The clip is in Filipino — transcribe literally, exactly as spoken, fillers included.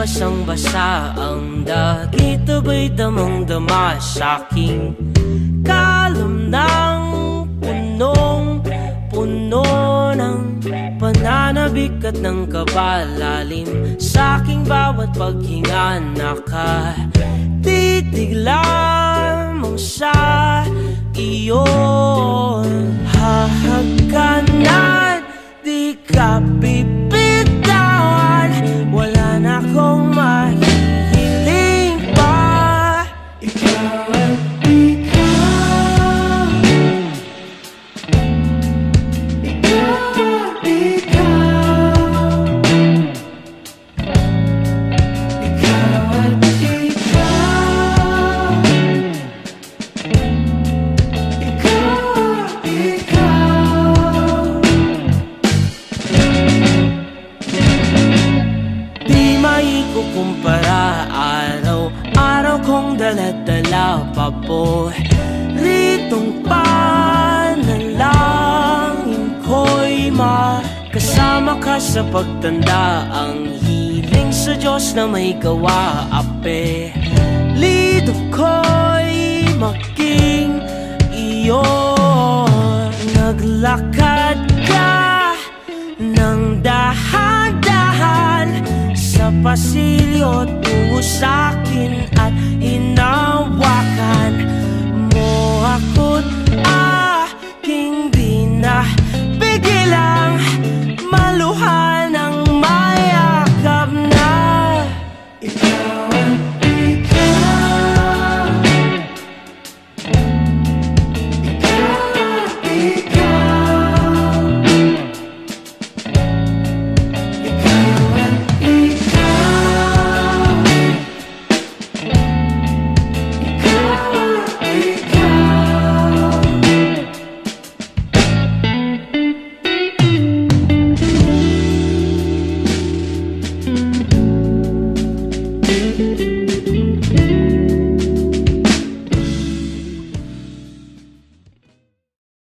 basang-basa ang dagit, abay damang-dama sa'king kalam ng punong-puno ng pananabik at ng kabalalim. Sa'king bawat paghinga nakatitig lamang sa iyo. Hahagkanan, di ka bibitawan, wala na akong mahihiling pa. Ikaw at ikaw, ikaw at ikaw, ikaw at ikaw, ikaw at ikaw. Di maikukumpara, araw-araw kong dala-dala pa po ritong panalangin ko'y makasama ka sa pagtanda. Ang hiling sa Diyos na may gawa, apelido ko'y maging iyo. Naglakad ka ng dahan-dahan sa pasilyo tungo sa'kin at hinawakan mo ako.